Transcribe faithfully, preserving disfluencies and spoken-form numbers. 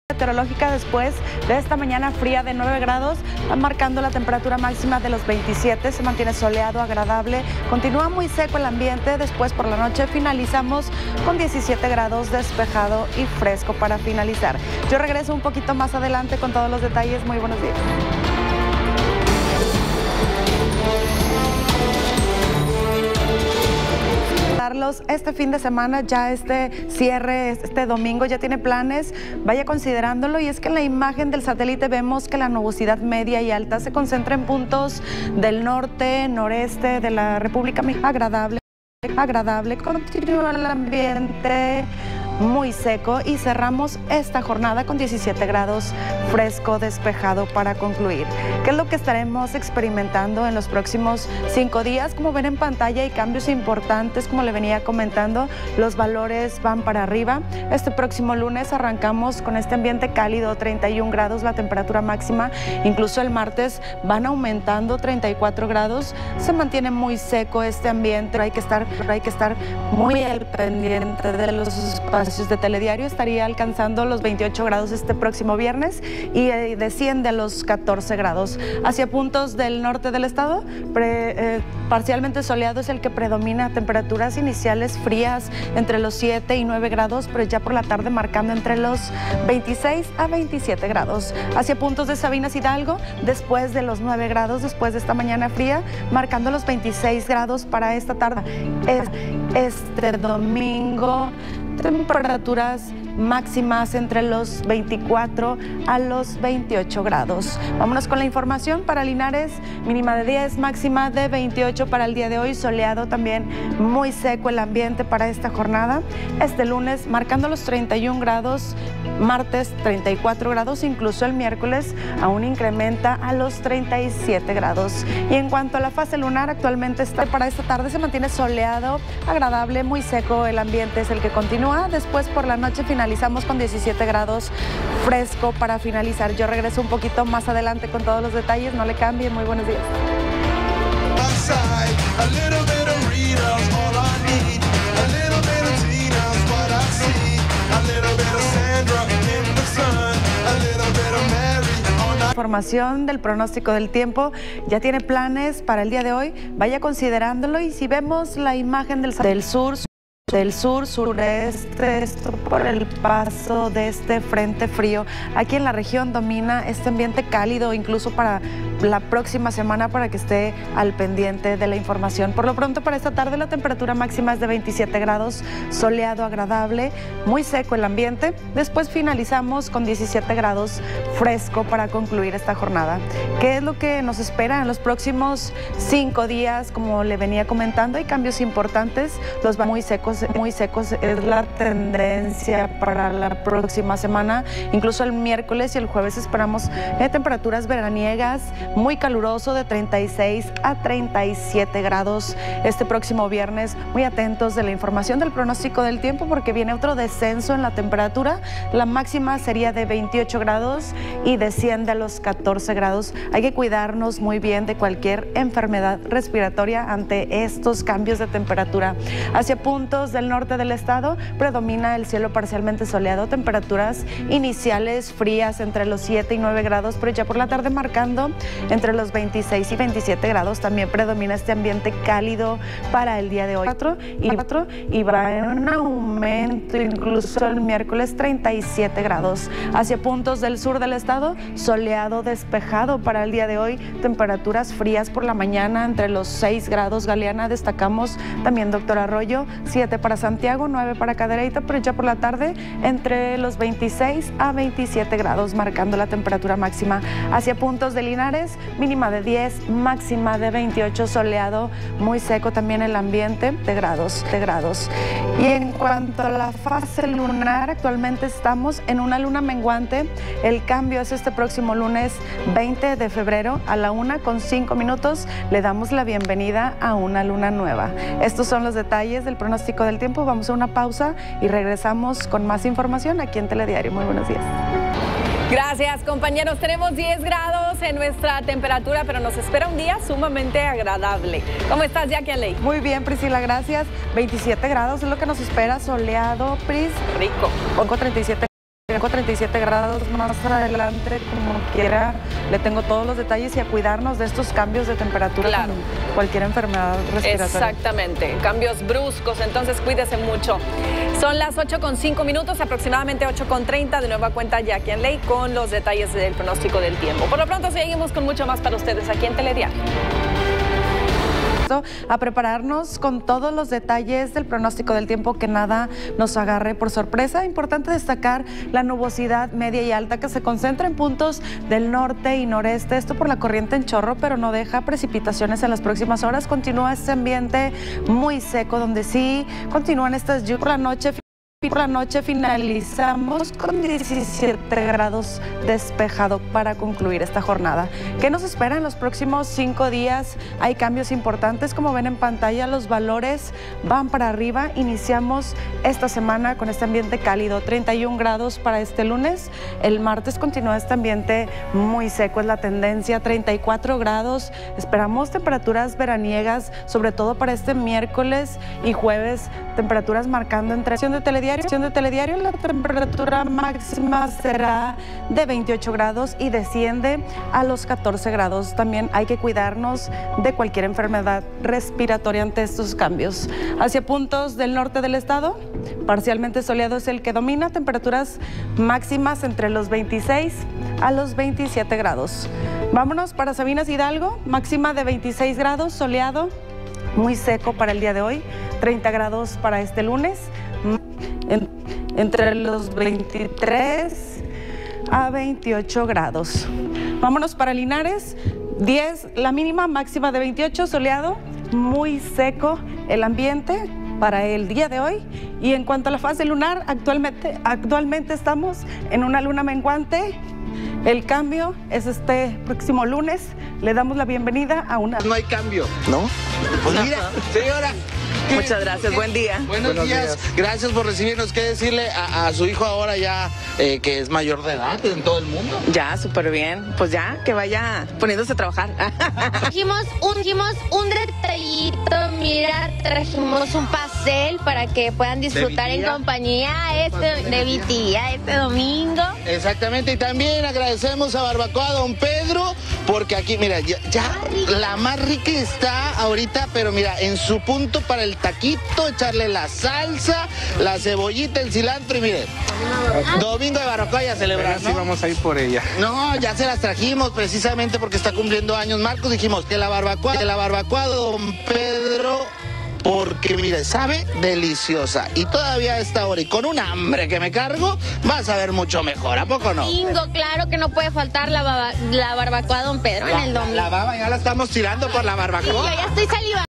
Meteorológica después de esta mañana fría de nueve grados, van marcando la temperatura máxima de los veintisiete, se mantiene soleado, agradable, continúa muy seco el ambiente, después por la noche finalizamos con diecisiete grados, despejado y fresco para finalizar. Yo regreso un poquito más adelante con todos los detalles. Muy buenos días. Este fin de semana, ya este cierre, este domingo, ya tiene planes, vaya considerándolo, y es que en la imagen del satélite vemos que la nubosidad media y alta se concentra en puntos del norte, noreste de la República Mexicana. Agradable, agradable, continúa el ambiente muy seco y cerramos esta jornada con diecisiete grados, fresco, despejado para concluir. ¿Qué es lo que estaremos experimentando en los próximos cinco días? Como ven en pantalla hay cambios importantes, como le venía comentando, los valores van para arriba. Este próximo lunes arrancamos con este ambiente cálido, treinta y un grados la temperatura máxima, incluso el martes van aumentando treinta y cuatro grados, se mantiene muy seco este ambiente, hay que estar, hay que estar muy al pendiente de los espacios de telediario. Estaría alcanzando los veintiocho grados este próximo viernes y eh, desciende a los catorce grados. Hacia puntos del norte del estado, pre, eh, parcialmente soleado es el que predomina, temperaturas iniciales frías entre los siete y nueve grados, pero ya por la tarde marcando entre los veintiséis a veintisiete grados. Hacia puntos de Sabinas Hidalgo, después de los nueve grados, después de esta mañana fría, marcando los veintiséis grados para esta tarde. Este domingo, temperaturas máximas entre los veinticuatro a los veintiocho grados. Vámonos con la información. Para Linares, mínima de diez, máxima de veintiocho para el día de hoy, soleado también, muy seco el ambiente para esta jornada. Este lunes marcando los treinta y un grados, martes treinta y cuatro grados, incluso el miércoles aún incrementa a los treinta y siete grados. Y en cuanto a la fase lunar, actualmente está para esta tarde, se mantiene soleado, agradable, muy seco el ambiente es el que continúa. Después por la noche finalizamos con diecisiete grados, fresco para finalizar. Yo regreso un poquito más adelante con todos los detalles, no le cambie. Muy buenos días. Información del pronóstico del tiempo, ya tiene planes para el día de hoy, vaya considerándolo. Y si vemos la imagen del, del sur, del sur sureste, esto por el paso de este frente frío, aquí en la región domina este ambiente cálido, incluso para la próxima semana, para que esté al pendiente de la información. Por lo pronto para esta tarde la temperatura máxima es de veintisiete grados, soleado, agradable, muy seco el ambiente. Después finalizamos con diecisiete grados, fresco para concluir esta jornada. ¿Qué es lo que nos espera en los próximos cinco días? Como le venía comentando, hay cambios importantes, los va muy secos, muy secos es la tendencia para la próxima semana. Incluso el miércoles y el jueves esperamos eh, temperaturas veraniegas, muy caluroso de treinta y seis a treinta y siete grados. Este próximo viernes, muy atentos de la información del pronóstico del tiempo, porque viene otro descenso en la temperatura. La máxima sería de veintiocho grados y desciende a los catorce grados. Hay que cuidarnos muy bien de cualquier enfermedad respiratoria ante estos cambios de temperatura. Hacia puntos del norte del estado predomina el cielo parcialmente soleado, temperaturas iniciales frías entre los siete y nueve grados, pero ya por la tarde marcando entre los veintiséis y veintisiete grados. También predomina este ambiente cálido para el día de hoy y, y va en un aumento incluso el miércoles, treinta y siete grados. Hacia puntos del sur del estado, soleado, despejado para el día de hoy, temperaturas frías por la mañana entre los seis grados. Galeana destacamos, también Doctor Arroyo, siete para Santiago, nueve para Cadereyta, pero ya por la tarde entre los veintiséis a veintisiete grados, marcando la temperatura máxima. Hacia puntos de Linares, mínima de diez, máxima de veintiocho, soleado, muy seco también el ambiente, de grados, de grados. Y en cuanto a la fase lunar, actualmente estamos en una luna menguante. El cambio es este próximo lunes veinte de febrero a la una con cinco minutos. Le damos la bienvenida a una luna nueva. Estos son los detalles del pronóstico del tiempo. Vamos a una pausa y regresamos con más información aquí en Telediario. Muy buenos días. Gracias, compañeros. Tenemos diez grados en nuestra temperatura, pero nos espera un día sumamente agradable. ¿Cómo estás, Jackie Aley? Muy bien, Priscila, gracias. veintisiete grados es lo que nos espera, soleado, Pris. Rico. Pongo treinta y siete. Tengo treinta y siete grados más adelante, como quiera, le tengo todos los detalles y a cuidarnos de estos cambios de temperatura claro. con cualquier enfermedad respiratoria. Exactamente, cambios bruscos, entonces cuídese mucho. Son las ocho con cinco minutos, aproximadamente ocho con treinta, de nueva cuenta Jackie Ley con los detalles del pronóstico del tiempo. Por lo pronto seguimos con mucho más para ustedes aquí en Telediario. A prepararnos con todos los detalles del pronóstico del tiempo, que nada nos agarre por sorpresa. Importante destacar la nubosidad media y alta que se concentra en puntos del norte y noreste, esto por la corriente en chorro, pero no deja precipitaciones en las próximas horas. Continúa este ambiente muy seco, donde sí continúan estas lluvias por la noche. Por la noche finalizamos con diecisiete grados despejado para concluir esta jornada. ¿Qué nos espera en los próximos cinco días? Hay cambios importantes, como ven en pantalla, los valores van para arriba. Iniciamos esta semana con este ambiente cálido, treinta y un grados para este lunes. El martes continúa este ambiente muy seco, es la tendencia, treinta y cuatro grados. Esperamos temperaturas veraniegas, sobre todo para este miércoles y jueves, temperaturas marcando entre de Telediario de Telediario, la temperatura máxima será de veintiocho grados y desciende a los catorce grados. También hay que cuidarnos de cualquier enfermedad respiratoria ante estos cambios. Hacia puntos del norte del estado, parcialmente soleado es el que domina, temperaturas máximas entre los veintiséis a los veintisiete grados. Vámonos para Sabinas Hidalgo, máxima de veintiséis grados, soleado, muy seco para el día de hoy, treinta grados para este lunes. En, entre los veintitrés a veintiocho grados. Vámonos para Linares, diez, la mínima, máxima de veintiocho, soleado, muy seco el ambiente para el día de hoy. Y en cuanto a la fase lunar, actualmente, actualmente estamos en una luna menguante. El cambio es este próximo lunes. Le damos la bienvenida a una... No hay cambio, ¿no? Pues mira, señora. Muchas gracias, buen día. Buenos, Buenos días. días, gracias por recibirnos. ¿Qué decirle a, a su hijo ahora ya eh, que es mayor de edad en todo el mundo? Ya, súper bien. Pues ya, que vaya poniéndose a trabajar. Trajimos un, trajimos un detallito, mira, trajimos un pastel para que puedan disfrutar en compañía este, de mi tía este domingo. Exactamente, y también agradecemos a Barbacoa Don Pedro, porque aquí, mira, ya, ya la más rica está ahorita, pero mira, en su punto para el taquito, echarle la salsa, la cebollita, el cilantro y mire, domingo de barbacoa ya celebrar, ¿no? Sí, vamos a ir por ella. No, ya se las trajimos precisamente porque está cumpliendo años Marcos, dijimos que la barbacoa, que la barbacoa Don Pedro, porque mire, sabe deliciosa y todavía a esta hora y con un hambre que me cargo, vas a ver mucho mejor, ¿a poco no? Domingo, claro que no puede faltar la, baba, la barbacoa Don Pedro la, en el domingo. La baba ya la estamos tirando por la barbacoa. Yo ya estoy salivando.